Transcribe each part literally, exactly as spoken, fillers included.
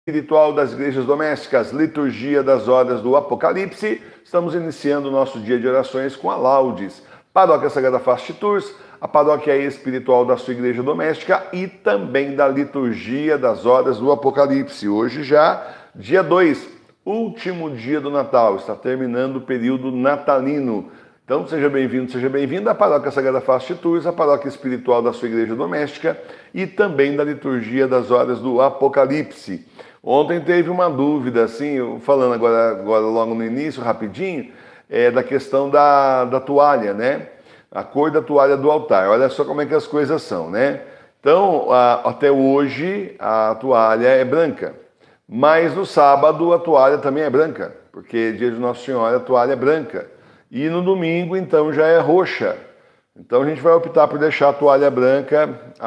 Espiritual das Igrejas Domésticas, Liturgia das Horas do Apocalipse. Estamos iniciando o nosso dia de orações com a Laudes, Paróquia Sagrada Face de Tours, a paróquia espiritual da sua igreja doméstica e também da Liturgia das Horas do Apocalipse. Hoje já, dia dois, último dia do Natal, está terminando o período natalino. Então seja bem-vindo, seja bem-vinda à Paróquia Sagrada Face de Tours, a paróquia espiritual da sua igreja doméstica e também da Liturgia das Horas do Apocalipse. Ontem teve uma dúvida, assim, falando agora, agora logo no início, rapidinho, é, da questão da, da toalha, né? A cor da toalha do altar. Olha só como é que as coisas são, né? Então, a, até hoje, a toalha é branca. Mas no sábado, a toalha também é branca, porque dia de Nossa Senhora, a toalha é branca. E no domingo, então, já é roxa. Então a gente vai optar por deixar a toalha branca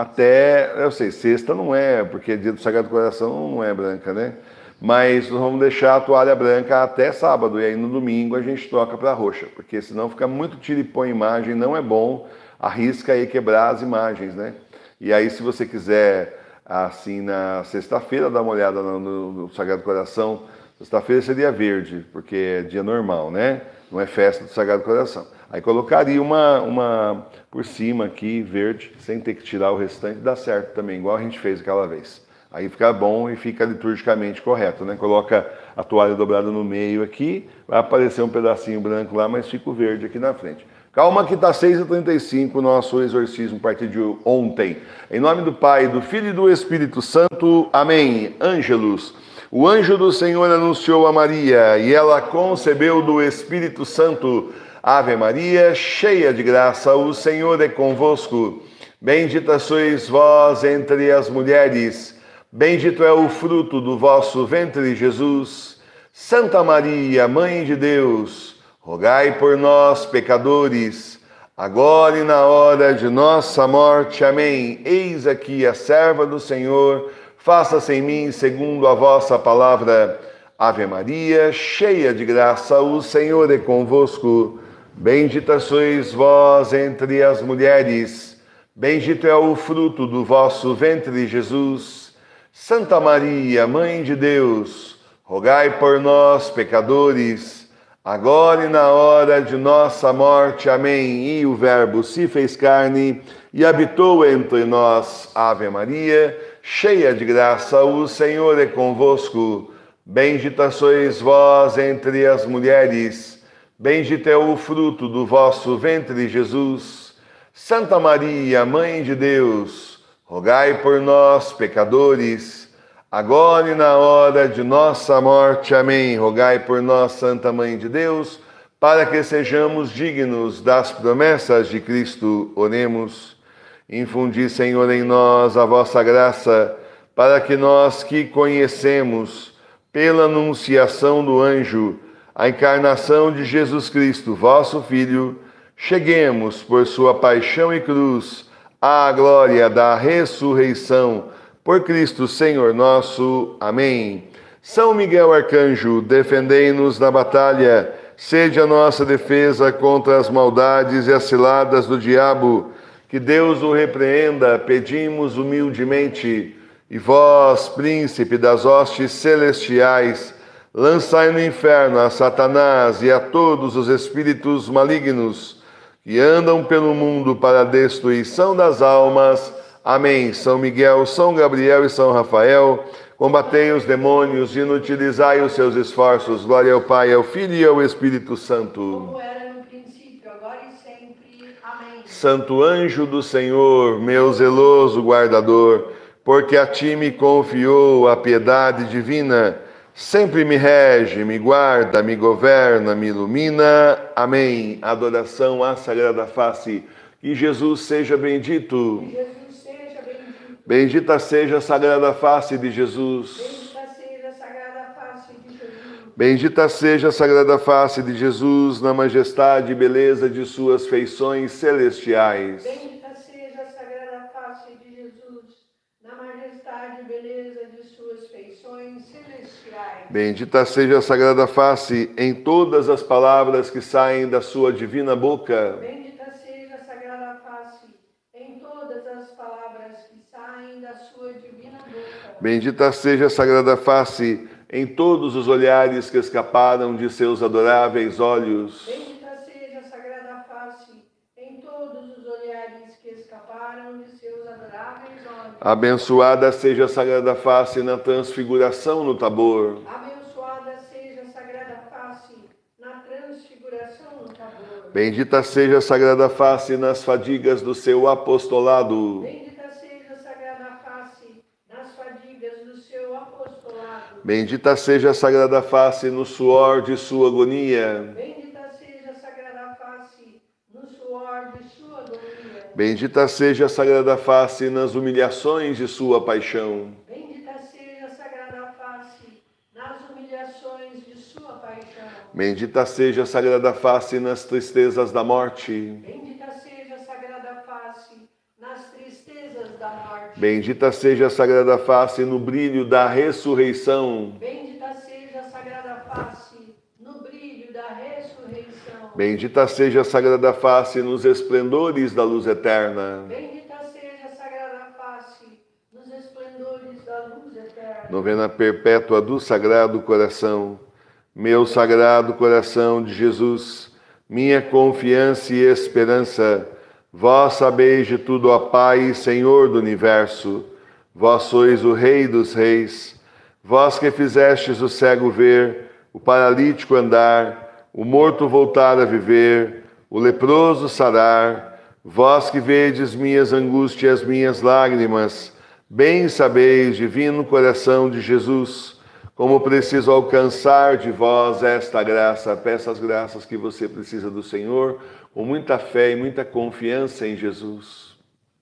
até, eu sei, sexta não é, porque dia do Sagrado Coração não é branca, né? Mas nós vamos deixar a toalha branca até sábado, e aí no domingo a gente troca para roxa, porque senão fica muito tira e põe imagem, não é bom, arrisca aí quebrar as imagens, né? E aí se você quiser, assim, na sexta-feira, dar uma olhada no, no, no Sagrado Coração, sexta-feira seria verde, porque é dia normal, né? Não é festa do Sagrado Coração. Aí colocaria uma, uma por cima aqui, verde, sem ter que tirar o restante, dá certo também, igual a gente fez aquela vez. Aí fica bom e fica liturgicamente correto, né? Coloca a toalha dobrada no meio aqui, vai aparecer um pedacinho branco lá, mas fica o verde aqui na frente. Calma que está seis e trinta e cinco o nosso exorcismo a partir de ontem. Em nome do Pai, do Filho e do Espírito Santo. Amém. Ângelus. O anjo do Senhor anunciou a Maria e ela concebeu do Espírito Santo. Ave Maria, cheia de graça, o Senhor é convosco. Bendita sois vós entre as mulheres, bendito é o fruto do vosso ventre, Jesus. Santa Maria, Mãe de Deus, rogai por nós, pecadores, agora e na hora de nossa morte. Amém. Eis aqui a serva do Senhor, faça-se em mim segundo a vossa palavra. Ave Maria, cheia de graça, o Senhor é convosco. Bendita sois vós entre as mulheres, bendito é o fruto do vosso ventre, Jesus. Santa Maria, Mãe de Deus, rogai por nós, pecadores, agora e na hora de nossa morte. Amém. E o Verbo se fez carne e habitou entre nós. Ave Maria, cheia de graça, o Senhor é convosco. Bendita sois vós entre as mulheres, bendito é o fruto do vosso ventre, Jesus. Santa Maria, Mãe de Deus, rogai por nós, pecadores, agora e na hora de nossa morte. Amém. Rogai por nós, Santa Mãe de Deus, para que sejamos dignos das promessas de Cristo. Oremos. Infundi, Senhor, em nós a vossa graça, para que nós que conhecemos, pela anunciação do anjo, a encarnação de Jesus Cristo, vosso Filho, cheguemos por sua paixão e cruz à glória da ressurreição. Por Cristo, Senhor nosso. Amém. São Miguel Arcanjo, defendei-nos na batalha, sede a nossa defesa contra as maldades e as ciladas do diabo. Que Deus o repreenda, pedimos humildemente. E vós, príncipe das hostes celestiais, lançai no inferno a Satanás e a todos os espíritos malignos que andam pelo mundo para a destruição das almas. Amém. São Miguel, São Gabriel e São Rafael, combatei os demônios e inutilizai os seus esforços. Glória ao Pai, ao Filho e ao Espírito Santo. Como era no princípio, agora e sempre. Amém. Santo anjo do Senhor, meu zeloso guardador, porque a ti me confiou a piedade divina, sempre me rege, me guarda, me governa, me ilumina. Amém. Adoração à Sagrada Face. Que Jesus seja bendito. Jesus seja bendito. Bendita seja a Sagrada Face de Jesus. Bendita seja a Sagrada Face de Jesus. Bendita seja a Sagrada Face de Jesus, na majestade e beleza de suas feições celestiais. Bendita seja a Sagrada Face de Jesus, na majestade e beleza de suas feições celestiais. Bendita seja a Sagrada Face em todas as palavras que saem da sua divina boca. Bendita seja a Sagrada Face em todas as palavras que saem da sua divina boca. Bendita seja a Sagrada Face em todos os olhares que escaparam de seus adoráveis olhos. Bendita seja a Sagrada Face em todos os olhares que escaparam de seus adoráveis olhos. Abençoada seja a Sagrada Face na transfiguração no Tabor. Abençoada seja a Sagrada Face na transfiguração no Tabor. Bendita seja a Sagrada Face nas fadigas do seu apostolado. Bendita seja a Sagrada Face nas fadigas do seu apostolado. Bendita seja a Sagrada Face no suor de sua agonia. Bendita seja a Sagrada Face no suor de sua agonia. Bendita seja a Sagrada Face nas humilhações de sua paixão. Bendita seja a Sagrada Face nas humilhações de sua paixão. Bendita seja a Sagrada Face nas tristezas da morte. Bendita seja a Sagrada Face nas tristezas da morte. Bendita seja a Sagrada Face no brilho da ressurreição. Bendita seja a Sagrada Face no brilho da ressurreição. Bendita seja a Sagrada Face nos esplendores da luz eterna. Bendita seja a Sagrada Face nos esplendores da luz eterna. Novena perpétua do Sagrado Coração. Meu Sagrado Coração de Jesus, minha confiança e esperança, vós sabeis de tudo, ó Pai e Senhor do Universo. Vós sois o Rei dos Reis. Vós que fizestes o cego ver, o paralítico andar, o morto voltar a viver, o leproso sarar. Vós que vedes minhas angústias, minhas lágrimas, bem sabeis, divino coração de Jesus, como preciso alcançar de vós esta graça. Peça as graças que você precisa do Senhor, com muita fé e muita confiança em Jesus.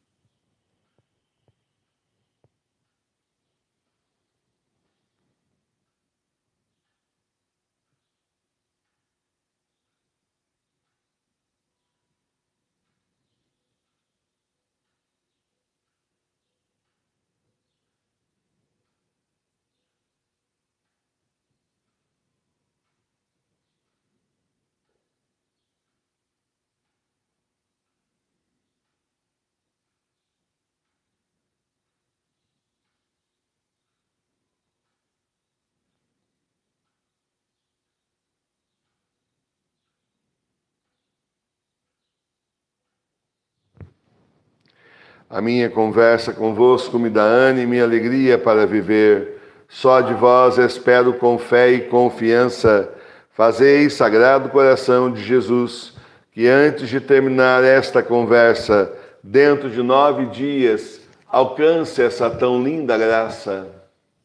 A minha conversa convosco me dá ânimo e alegria para viver. Só de vós espero com fé e confiança. Fazei, Sagrado Coração de Jesus, que antes de terminar esta conversa, dentro de nove dias, alcance essa tão linda graça.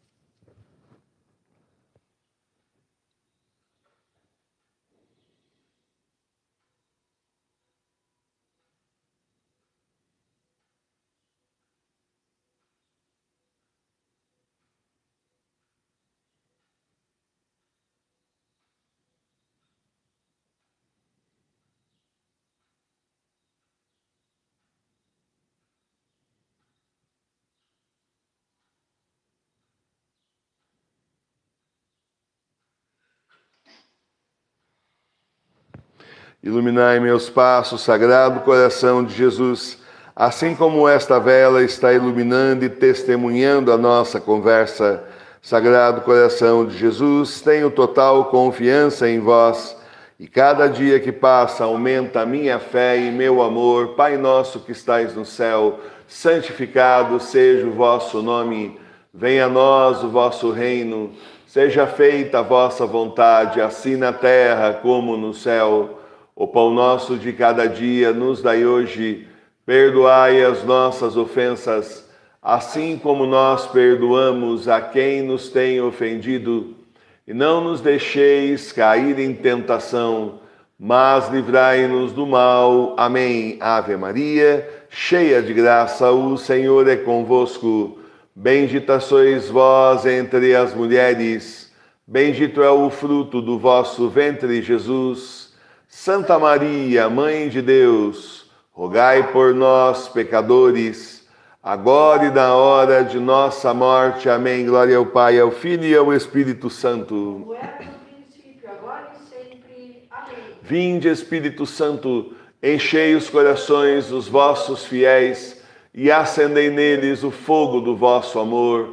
Iluminai meus passos, Sagrado Coração de Jesus, assim como esta vela está iluminando e testemunhando a nossa conversa. Sagrado Coração de Jesus, tenho total confiança em vós, e cada dia que passa aumenta a minha fé e meu amor. Pai nosso que estais no céu, santificado seja o vosso nome. Venha a nós o vosso reino. Seja feita a vossa vontade, assim na terra como no céu. O pão nosso de cada dia nos dai hoje. Perdoai as nossas ofensas, assim como nós perdoamos a quem nos tem ofendido. E não nos deixeis cair em tentação, mas livrai-nos do mal. Amém. Ave Maria, cheia de graça, o Senhor é convosco. Bendita sois vós entre as mulheres. Bendito é o fruto do vosso ventre, Jesus. Santa Maria, Mãe de Deus, rogai por nós, pecadores, agora e na hora de nossa morte. Amém. Glória ao Pai, ao Filho e ao Espírito Santo. Como era no princípio, agora e sempre. Amém. Vinde, Espírito Santo, enchei os corações dos vossos fiéis e acendei neles o fogo do vosso amor.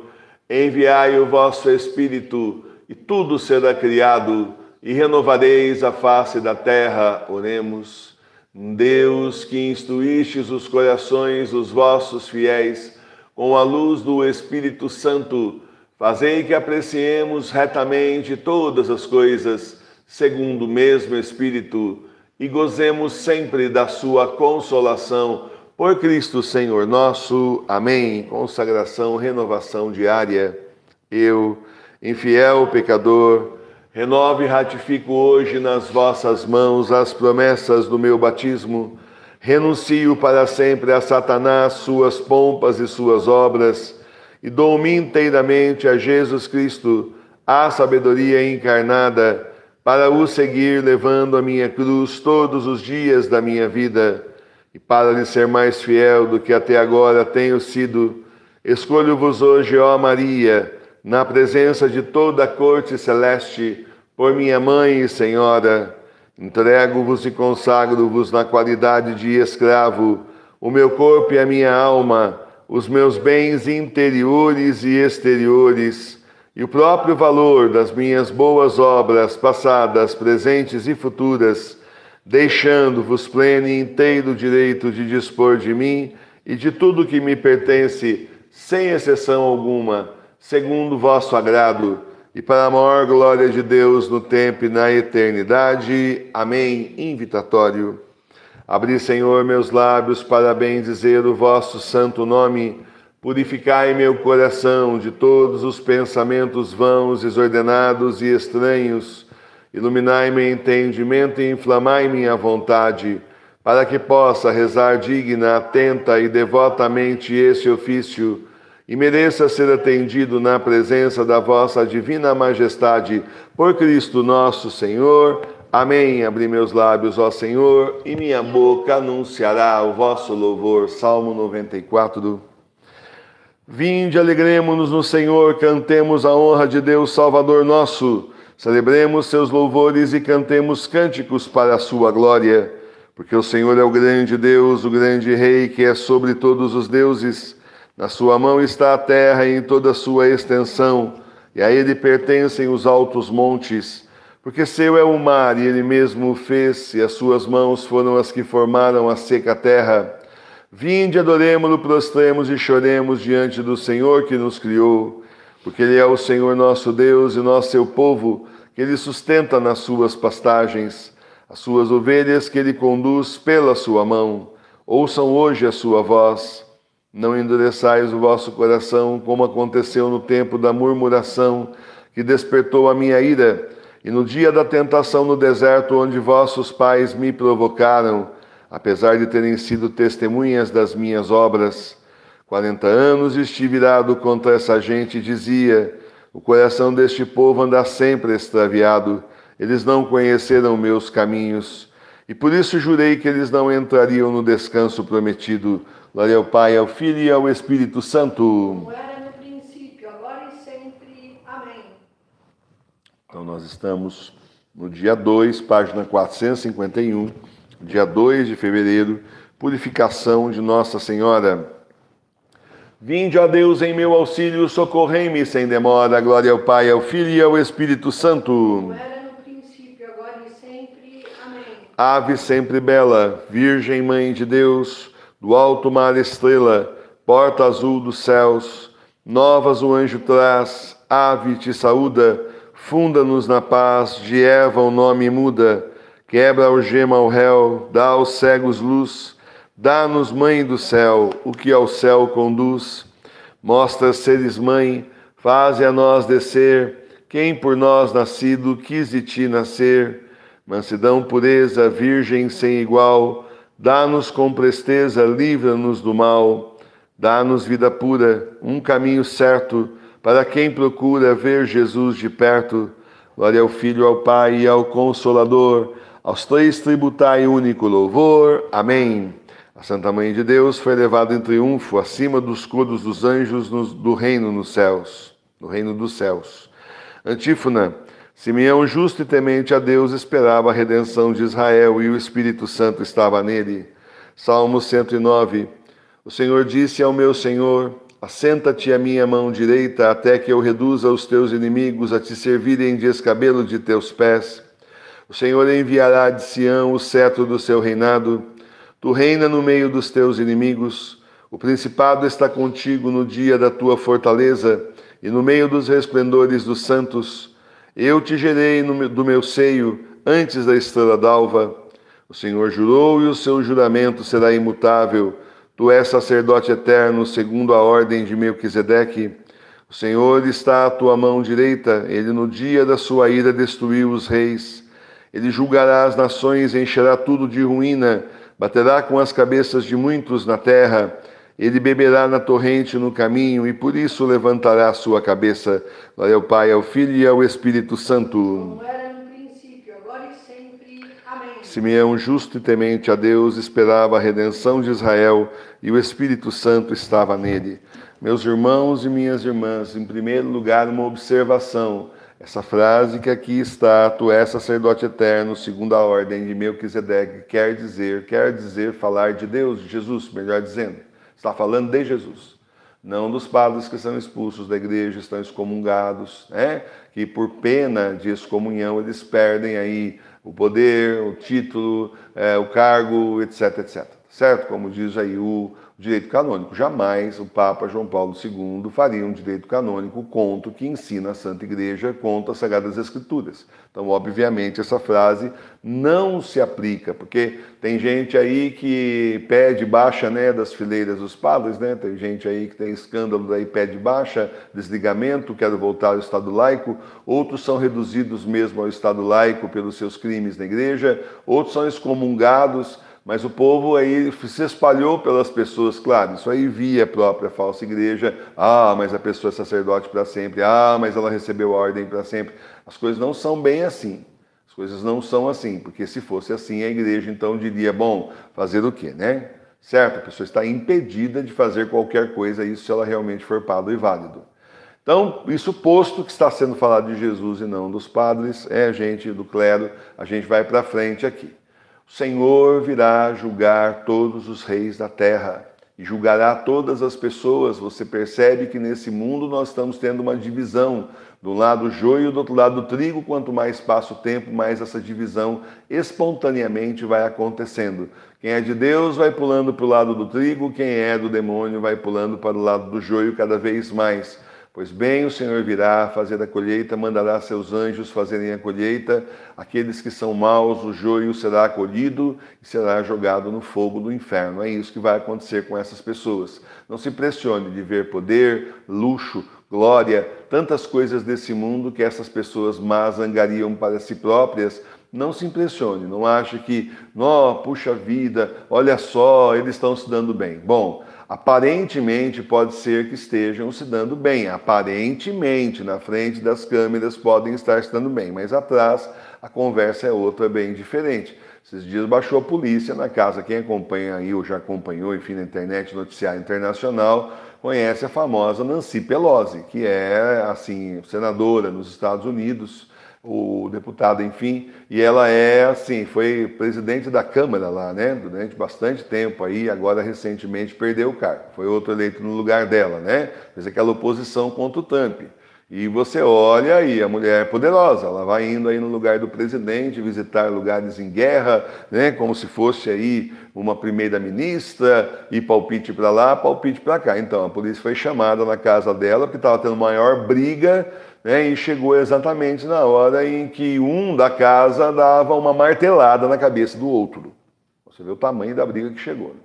Enviai o vosso Espírito, e tudo será criado, e renovareis a face da terra. Oremos. Deus, que instruístes os corações dos vossos fiéis com a luz do Espírito Santo, fazei que apreciemos retamente todas as coisas, segundo o mesmo Espírito, e gozemos sempre da sua consolação. Por Cristo Senhor nosso. Amém. Consagração, renovação diária. Eu, infiel pecador, renovo e ratifico hoje nas vossas mãos as promessas do meu batismo. Renuncio para sempre a Satanás, suas pompas e suas obras, e dou-me inteiramente a Jesus Cristo, a sabedoria encarnada, para o seguir levando a minha cruz todos os dias da minha vida. E para lhe ser mais fiel do que até agora tenho sido, escolho-vos hoje, ó Maria, na presença de toda a corte celeste, por minha mãe e senhora. Entrego-vos e consagro-vos na qualidade de escravo, o meu corpo e a minha alma, os meus bens interiores e exteriores, e o próprio valor das minhas boas obras, passadas, presentes e futuras, deixando-vos pleno e inteiro direito de dispor de mim e de tudo que me pertence, sem exceção alguma, segundo o vosso agrado, e para a maior glória de Deus no tempo e na eternidade. Amém. Invitatório. Abri, Senhor, meus lábios para bendizer o vosso santo nome. Purificai meu coração de todos os pensamentos vãos, desordenados e estranhos. Iluminai meu entendimento e inflamai minha vontade, para que possa rezar digna, atenta e devotamente esse ofício, e mereça ser atendido na presença da vossa divina majestade, por Cristo nosso Senhor. Amém. Abri meus lábios, ó Senhor, e minha boca anunciará o vosso louvor. Salmo noventa e quatro. Vinde, alegremo-nos no Senhor, cantemos a honra de Deus Salvador nosso. Celebremos seus louvores e cantemos cânticos para a sua glória, porque o Senhor é o grande Deus, o grande Rei, que é sobre todos os deuses. Na sua mão está a terra em toda a sua extensão, e a ele pertencem os altos montes. Porque seu é o mar, e ele mesmo o fez, e as suas mãos foram as que formaram a seca terra. Vinde, adoremo-lo, prostremos e choremos diante do Senhor que nos criou. Porque ele é o Senhor nosso Deus e nós seu povo, que ele sustenta nas suas pastagens, as suas ovelhas que ele conduz pela sua mão. Ouçam hoje a sua voz. Não endureçais o vosso coração, como aconteceu no tempo da murmuração, que despertou a minha ira, e no dia da tentação no deserto, onde vossos pais me provocaram, apesar de terem sido testemunhas das minhas obras. Quarenta anos estive irado contra essa gente e dizia: o coração deste povo anda sempre extraviado, eles não conheceram meus caminhos. E por isso jurei que eles não entrariam no descanso prometido. Glória ao Pai, ao Filho e ao Espírito Santo. Como era no princípio, agora e sempre. Amém. Então nós estamos no dia dois, página quatrocentos e cinquenta e um, dia dois de fevereiro, purificação de Nossa Senhora. Vinde, ó Deus, em meu auxílio, socorrei-me sem demora. Glória ao Pai, ao Filho e ao Espírito Santo. Como era no princípio, agora e sempre. Amém. Ave sempre bela, Virgem Mãe de Deus, do alto mar estrela, porta azul dos céus, novas o anjo traz, ave te saúda, funda-nos na paz, de Eva o nome muda, quebra a algema ao réu, dá aos cegos luz, dá-nos, Mãe do céu, o que ao céu conduz. Mostra seres mãe, faze a nós descer, quem por nós nascido quis de ti nascer. Mansidão, pureza, virgem sem igual, dá-nos com presteza, livra-nos do mal. Dá-nos vida pura, um caminho certo, para quem procura ver Jesus de perto. Glória ao Filho, ao Pai e ao Consolador, aos três tributai único louvor. Amém. A Santa Mãe de Deus foi levada em triunfo acima dos coros dos anjos no, do reino nos céus, no reino dos céus. Antífona. Simeão, justo e temente a Deus, esperava a redenção de Israel e o Espírito Santo estava nele. Salmo cento e nove. O Senhor disse ao meu Senhor: Assenta-te à minha mão direita, até que eu reduza os teus inimigos a te servirem de escabelo de teus pés. O Senhor enviará de Sião o cetro do seu reinado. Tu reina no meio dos teus inimigos. O principado está contigo no dia da tua fortaleza e no meio dos resplendores dos santos. Eu te gerei no, do meu seio antes da estrela d'alva. O Senhor jurou e o seu juramento será imutável. Tu és sacerdote eterno, segundo a ordem de Melquisedeque. O Senhor está à tua mão direita. Ele no dia da sua ira destruiu os reis. Ele julgará as nações e encherá tudo de ruína. Baterá com as cabeças de muitos na terra. Ele beberá na torrente no caminho, e por isso levantará a sua cabeça. Glória ao Pai, ao Filho e ao Espírito Santo. Como era no princípio, agora e sempre. Amém. Simeão, justo e temente a Deus, esperava a redenção de Israel, e o Espírito Santo estava nele. Meus irmãos e minhas irmãs, em primeiro lugar, uma observação. Essa frase que aqui está, tu és sacerdote eterno, segundo a ordem de Melquisedeque, quer dizer, quer dizer falar de Deus, de Jesus, melhor dizendo. Está falando de Jesus, não dos padres que são expulsos da igreja, estão excomungados, né? Que por pena de excomunhão eles perdem aí o poder, o título, é, o cargo, etc, etc. Certo? Como diz aí o direito canônico. Jamais o Papa João Paulo segundo faria um direito canônico contra o que ensina a Santa Igreja, contra as Sagradas Escrituras. Então, obviamente, essa frase não se aplica, porque tem gente aí que pede baixa, né, das fileiras dos padres, né? Tem gente aí que tem escândalo daí, pede baixa, desligamento, quero voltar ao Estado laico. Outros são reduzidos mesmo ao Estado laico pelos seus crimes na igreja. Outros são excomungados. Mas o povo aí se espalhou pelas pessoas, claro, isso aí via a própria falsa igreja. Ah, mas a pessoa é sacerdote para sempre. Ah, mas ela recebeu a ordem para sempre. As coisas não são bem assim. As coisas não são assim, porque se fosse assim, a igreja então diria, bom, fazer o quê, né? Certo? A pessoa está impedida de fazer qualquer coisa, isso se ela realmente for padre e válido. Então, isso posto que está sendo falado de Jesus e não dos padres, é gente do clero, a gente vai para frente aqui. O Senhor virá julgar todos os reis da terra e julgará todas as pessoas. Você percebe que nesse mundo nós estamos tendo uma divisão. Do lado o joio, do outro lado o trigo. Quanto mais passa o tempo, mais essa divisão espontaneamente vai acontecendo. Quem é de Deus vai pulando para o lado do trigo, quem é do demônio vai pulando para o lado do joio cada vez mais. Pois bem, o Senhor virá fazer a colheita, mandará seus anjos fazerem a colheita. Aqueles que são maus, o joio será colhido e será jogado no fogo do inferno. É isso que vai acontecer com essas pessoas. Não se impressione de ver poder, luxo, glória, tantas coisas desse mundo que essas pessoas más angariam para si próprias. Não se impressione, não ache que, ó, puxa vida, olha só, eles estão se dando bem. Bom, aparentemente pode ser que estejam se dando bem, aparentemente, na frente das câmeras podem estar se dando bem, mas atrás a conversa é outra, bem diferente. Esses dias baixou a polícia na casa, quem acompanha aí, ou já acompanhou, enfim, na internet, noticiário internacional, conhece a famosa Nancy Pelosi, que é, assim, senadora nos Estados Unidos, o deputado, enfim, e ela é, assim, foi presidente da Câmara lá, né, durante bastante tempo aí, agora recentemente perdeu o cargo, foi outro eleito no lugar dela, né, fez aquela oposição contra o Trump. E você olha aí, a mulher é poderosa, ela vai indo aí no lugar do presidente, visitar lugares em guerra, né, como se fosse aí uma primeira-ministra, e palpite para lá, palpite para cá. Então, a polícia foi chamada na casa dela, porque estava tendo maior briga, né, e chegou exatamente na hora em que um da casa dava uma martelada na cabeça do outro. Você vê o tamanho da briga que chegou.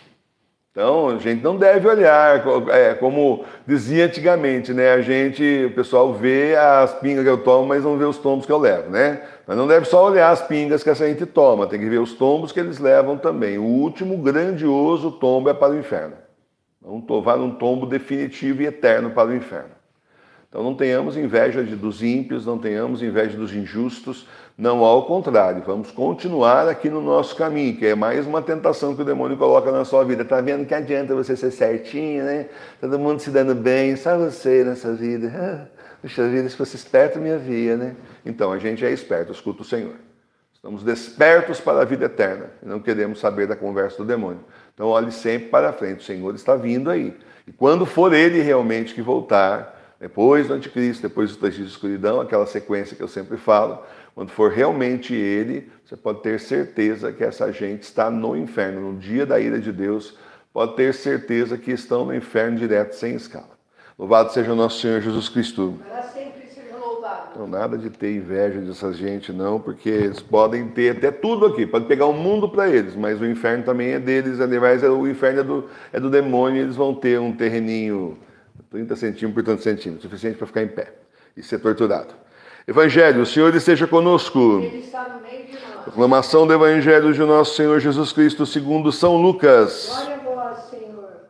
Então, a gente não deve olhar, é, como dizia antigamente, né? A gente, o pessoal vê as pingas que eu tomo, mas não vê os tombos que eu levo, né? Mas não deve só olhar as pingas que essa gente toma, tem que ver os tombos que eles levam também. O último grandioso tombo é para o inferno. Então, vai num tombo definitivo e eterno para o inferno. Então não tenhamos inveja dos ímpios, não tenhamos inveja dos injustos, não, ao contrário, vamos continuar aqui no nosso caminho, que é mais uma tentação que o demônio coloca na sua vida. Tá vendo que adianta você ser certinho, né? Todo mundo se dando bem, só você nessa vida. Ah, puxa vida, se fosse esperto, minha via, né? Então, a gente é esperto, escuta o Senhor. Estamos despertos para a vida eterna. Não queremos saber da conversa do demônio. Então olhe sempre para frente. O Senhor está vindo aí. E quando for Ele realmente que voltar, depois do anticristo, depois do três dias de escuridão, aquela sequência que eu sempre falo, quando for realmente Ele, você pode ter certeza que essa gente está no inferno. No dia da ira de Deus, pode ter certeza que estão no inferno direto, sem escala. Louvado seja o nosso Senhor Jesus Cristo. Para sempre seja louvado. Então, nada de ter inveja dessa gente, não, porque eles podem ter até tudo aqui, pode pegar o mundo para eles, mas o inferno também é deles, aliás, o inferno é do, é do demônio, e eles vão ter um terreninho trinta centímetros por tantos centímetros, suficiente para ficar em pé e ser torturado. Evangelho, o Senhor esteja conosco. Ele está no meio de nós. Proclamação do Evangelho de nosso Senhor Jesus Cristo segundo São Lucas. Glória a vós, Senhor.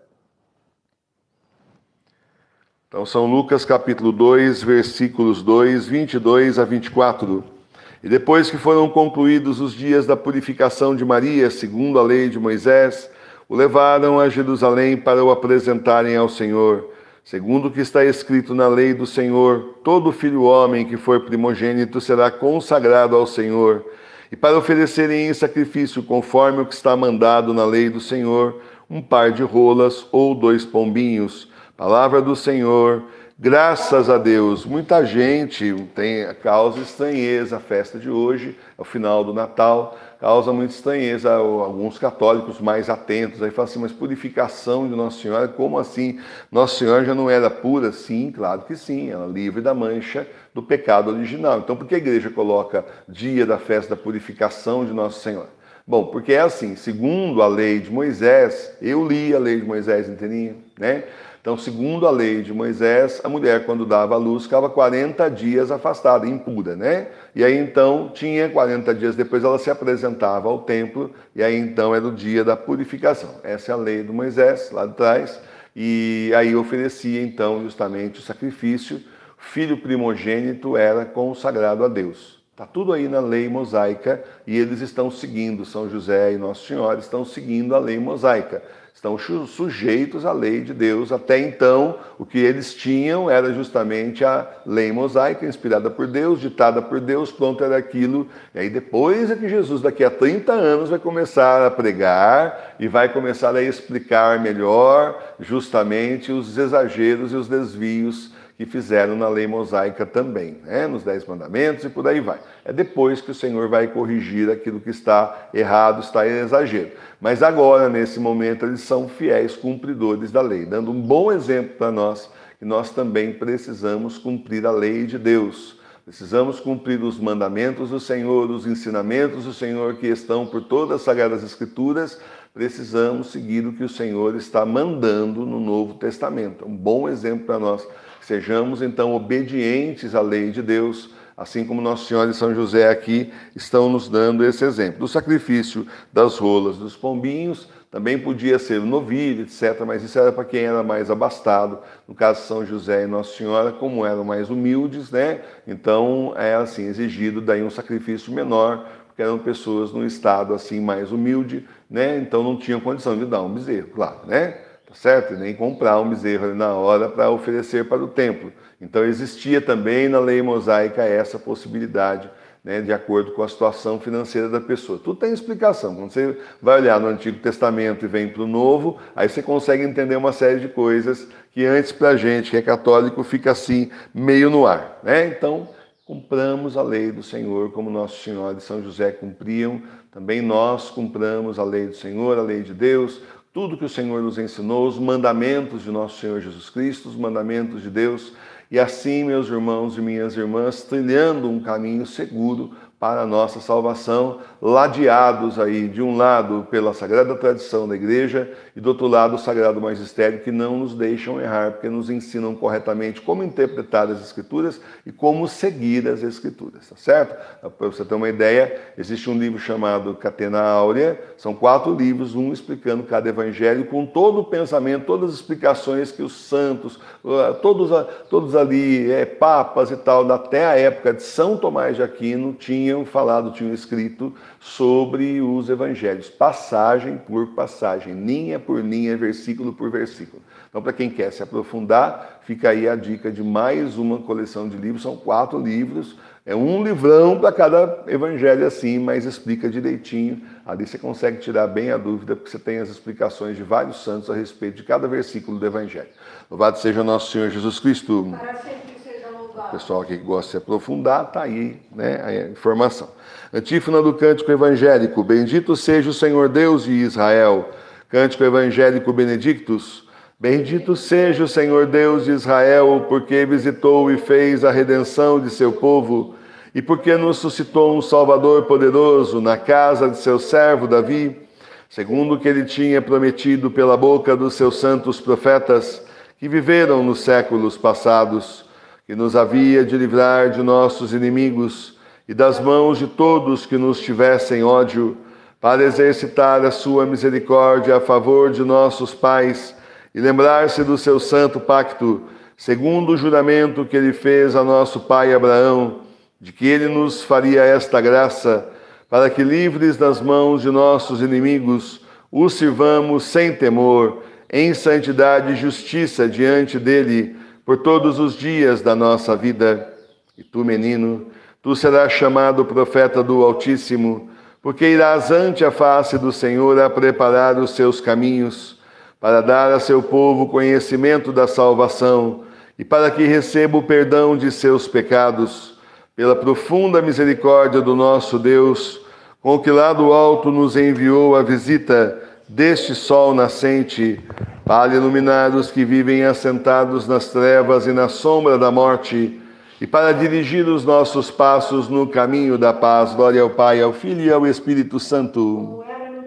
Então, São Lucas capítulo dois, versículos dois, vinte e dois a vinte e quatro. E depois que foram concluídos os dias da purificação de Maria, segundo a lei de Moisés, o levaram a Jerusalém para o apresentarem ao Senhor. Segundo o que está escrito na lei do Senhor, todo filho homem que for primogênito será consagrado ao Senhor. E para oferecerem em sacrifício, conforme o que está mandado na lei do Senhor, um par de rolas ou dois pombinhos. Palavra do Senhor, graças a Deus. Muita gente tem, causa estranheza a festa de hoje, é o final do Natal, causa muita estranheza a alguns católicos mais atentos. Aí falam assim, mas purificação de Nossa Senhora, como assim? Nossa Senhora já não era pura? Sim, claro que sim, ela é livre da mancha do pecado original. Então por que a igreja coloca dia da festa da purificação de Nossa Senhora? Bom, porque é assim, segundo a lei de Moisés, eu li a lei de Moisés inteirinha, né? Então, segundo a lei de Moisés, a mulher, quando dava à luz, ficava quarenta dias afastada, impura, né? E aí, então, tinha quarenta dias depois, ela se apresentava ao templo, e aí, então, era o dia da purificação. Essa é a lei de Moisés, lá de trás, e aí oferecia, então, justamente o sacrifício. O filho primogênito era consagrado a Deus. Está tudo aí na lei mosaica, e eles estão seguindo, São José e Nossa Senhora estão seguindo a lei mosaica. Estão sujeitos à lei de Deus. Até então, o que eles tinham era justamente a lei mosaica, inspirada por Deus, ditada por Deus, pronto, era aquilo. E aí depois é que Jesus, daqui a trinta anos, vai começar a pregar e vai começar a explicar melhor justamente os exageros e os desvios que fizeram na lei mosaica também, né? Nos Dez Mandamentos e por aí vai. É depois que o Senhor vai corrigir aquilo que está errado, está em exagero. Mas agora, nesse momento, eles são fiéis cumpridores da lei, dando um bom exemplo para nós, que nós também precisamos cumprir a lei de Deus. Precisamos cumprir os mandamentos do Senhor, os ensinamentos do Senhor que estão por todas as Sagradas Escrituras. Precisamos seguir o que o Senhor está mandando no Novo Testamento. Um bom exemplo para nós. Sejamos, então, obedientes à lei de Deus, assim como Nossa Senhora e São José aqui estão nos dando esse exemplo. Do sacrifício das rolas dos pombinhos, também podia ser o novilho, etcétera, mas isso era para quem era mais abastado. No caso de São José e Nossa Senhora, como eram mais humildes, né? Então, é assim, exigido daí um sacrifício menor, porque eram pessoas num estado assim mais humilde, né? Então não tinham condição de dar um bezerro, claro, né? Tá certo? E nem comprar um bezerro ali na hora para oferecer para o templo. Então existia também na lei mosaica essa possibilidade, né, de acordo com a situação financeira da pessoa. Tudo tem explicação. Quando você vai olhar no Antigo Testamento e vem para o Novo, aí você consegue entender uma série de coisas que antes para a gente, que é católico, fica assim meio no ar, né? Então, cumpramos a lei do Senhor, como Nossa Senhora e São José cumpriam. Também nós cumpramos a lei do Senhor, a lei de Deus, tudo que o Senhor nos ensinou, os mandamentos de nosso Senhor Jesus Cristo, os mandamentos de Deus, e assim, meus irmãos e minhas irmãs, trilhando um caminho seguro para a nossa salvação, ladeados aí, de um lado pela sagrada tradição da igreja e do outro lado o sagrado magistério, que não nos deixam errar, porque nos ensinam corretamente como interpretar as escrituras e como seguir as escrituras, tá certo? Para você ter uma ideia, existe um livro chamado Catena Áurea, são quatro livros, um explicando cada evangelho, com todo o pensamento, todas as explicações que os santos, todos, todos ali, é, papas e tal, até a época de São Tomás de Aquino, tinham tinham falado, tinham escrito sobre os evangelhos, passagem por passagem, linha por linha, versículo por versículo. Então, para quem quer se aprofundar, fica aí a dica de mais uma coleção de livros, são quatro livros, é um livrão para cada evangelho assim, mas explica direitinho. Ali você consegue tirar bem a dúvida, porque você tem as explicações de vários santos a respeito de cada versículo do evangelho. Louvado seja nosso Senhor Jesus Cristo. Para sempre seja louvado. O pessoal aqui que gosta de se aprofundar, está aí, né, a informação. Antífona do Cântico Evangélico. Bendito seja o Senhor Deus de Israel. Cântico Evangélico Benedictus. Bendito seja o Senhor Deus de Israel, porque visitou e fez a redenção de seu povo, e porque nos suscitou um Salvador poderoso na casa de seu servo Davi, segundo o que ele tinha prometido pela boca dos seus santos profetas, que viveram nos séculos passados, que nos havia de livrar de nossos inimigos e das mãos de todos que nos tivessem ódio, para exercitar a sua misericórdia a favor de nossos pais, e lembrar-se do seu santo pacto, segundo o juramento que ele fez a nosso pai Abraão, de que ele nos faria esta graça, para que, livres das mãos de nossos inimigos, os sirvamos sem temor, em santidade e justiça diante dele, por todos os dias da nossa vida. E tu, menino, tu serás chamado profeta do Altíssimo, porque irás ante a face do Senhor a preparar os seus caminhos, para dar a seu povo conhecimento da salvação e para que receba o perdão de seus pecados, pela profunda misericórdia do nosso Deus, com que lá do alto nos enviou a visita deste sol nascente, para iluminar os que vivem assentados nas trevas e na sombra da morte, e para dirigir os nossos passos no caminho da paz. Glória ao Pai, ao Filho e ao Espírito Santo.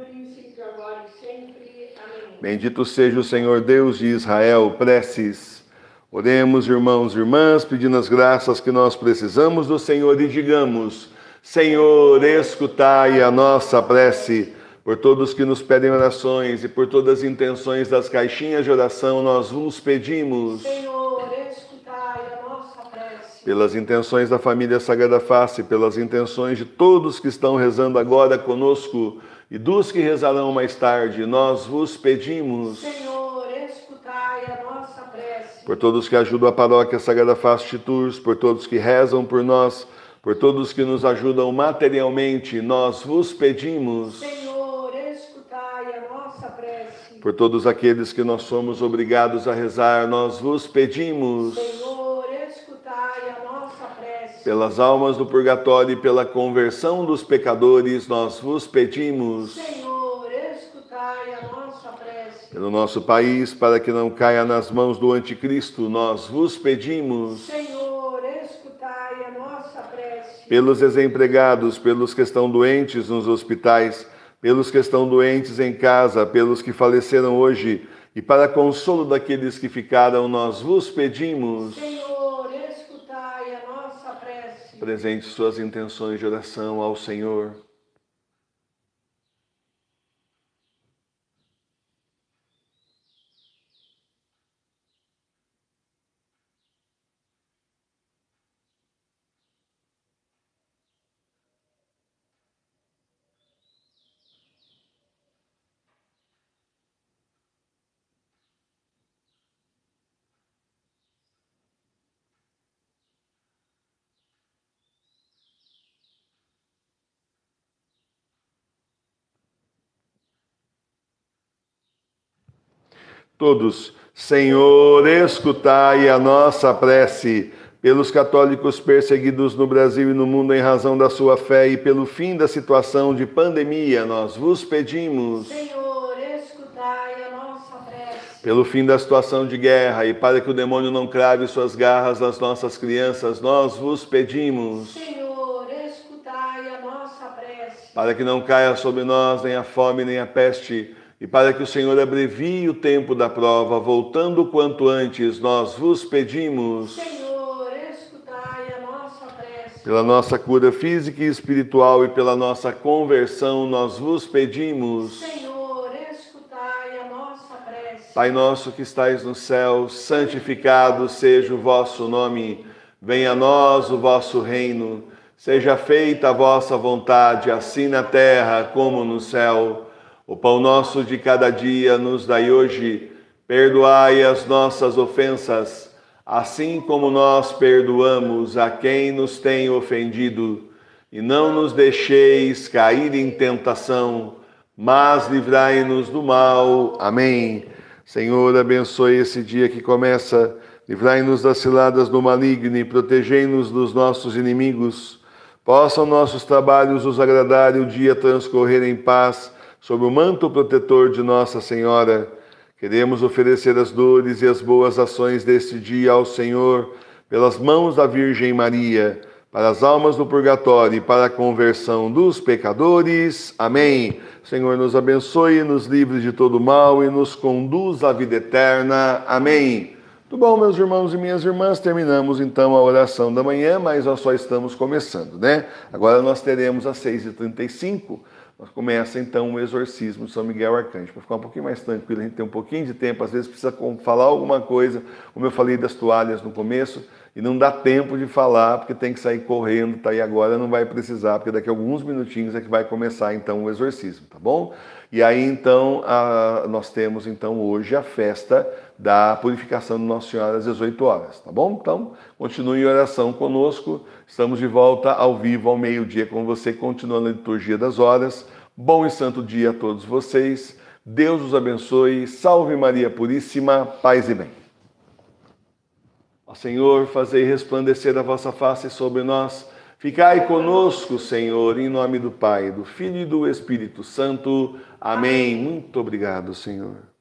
Bendito seja o Senhor Deus de Israel. Preces. Oremos, irmãos e irmãs, pedindo as graças que nós precisamos do Senhor e digamos: Senhor, escutai a nossa prece. Por todos que nos pedem orações e por todas as intenções das caixinhas de oração, nós vos pedimos. Senhor, escutai a nossa prece. Pelas intenções da família Sagrada Face, pelas intenções de todos que estão rezando agora conosco, e dos que rezarão mais tarde, nós vos pedimos. Senhor, escutai a nossa prece. Por todos que ajudam a paróquia Sagrada Face Tours, por todos que rezam por nós, por todos que nos ajudam materialmente, nós vos pedimos. Senhor, escutai a nossa prece. Por todos aqueles que nós somos obrigados a rezar, nós vos pedimos. Senhor, escutai a nossa prece. Pelas almas do purgatório e pela conversão dos pecadores, nós vos pedimos. Senhor, escutai a nossa prece. Pelo nosso país, para que não caia nas mãos do anticristo, nós vos pedimos. Senhor, escutai a nossa prece. Pelos desempregados, pelos que estão doentes nos hospitais, pelos que estão doentes em casa, pelos que faleceram hoje, e para consolo daqueles que ficaram, nós vos pedimos. Senhor, escutai a nossa prece. Presente suas intenções de oração ao Senhor. Todos, Senhor, escutai a nossa prece, pelos católicos perseguidos no Brasil e no mundo em razão da sua fé e pelo fim da situação de pandemia, nós vos pedimos. Senhor, escutai a nossa prece. Pelo fim da situação de guerra e para que o demônio não crave suas garras nas nossas crianças, nós vos pedimos. Senhor, escutai a nossa prece. Para que não caia sobre nós nem a fome nem a peste, e para que o Senhor abrevie o tempo da prova, voltando quanto antes, nós vos pedimos. Senhor, escutai a nossa prece. Pela nossa cura física e espiritual e pela nossa conversão, nós vos pedimos. Senhor, escutai a nossa prece. Pai nosso que estais no céu, santificado seja o vosso nome. Venha a nós o vosso reino. Seja feita a vossa vontade, assim na terra como no céu. O pão nosso de cada dia nos dai hoje. Perdoai as nossas ofensas, assim como nós perdoamos a quem nos tem ofendido, e não nos deixeis cair em tentação, mas livrai-nos do mal. Amém. Senhor, abençoe esse dia que começa, livrai-nos das ciladas do maligno e protegei-nos dos nossos inimigos. Possam nossos trabalhos os agradar e o dia transcorrer em paz, sob o manto protetor de Nossa Senhora. Queremos oferecer as dores e as boas ações deste dia ao Senhor, pelas mãos da Virgem Maria, para as almas do purgatório e para a conversão dos pecadores. Amém. Senhor, nos abençoe, nos livre de todo mal e nos conduz à vida eterna. Amém. Tudo bom, meus irmãos e minhas irmãs? Terminamos então a oração da manhã, mas nós só estamos começando, né? Agora nós teremos às seis e trinta e cinco, nós começa então o exorcismo de São Miguel Arcanjo. Para ficar um pouquinho mais tranquilo, a gente tem um pouquinho de tempo, às vezes precisa falar alguma coisa, como eu falei das toalhas no começo, e não dá tempo de falar, porque tem que sair correndo, tá? E agora não vai precisar, porque daqui a alguns minutinhos é que vai começar então o exorcismo, tá bom? E aí então a, nós temos então hoje a festa da purificação de Nossa Senhora às dezoito horas, tá bom? Então, continue em oração conosco, estamos de volta ao vivo ao meio-dia com você, continuando a liturgia das horas. Bom e santo dia a todos vocês, Deus os abençoe, salve Maria Puríssima, paz e bem. Ó Senhor, fazei resplandecer a vossa face sobre nós, ficai conosco, Senhor, em nome do Pai, do Filho e do Espírito Santo. Amém. Muito obrigado, Senhor.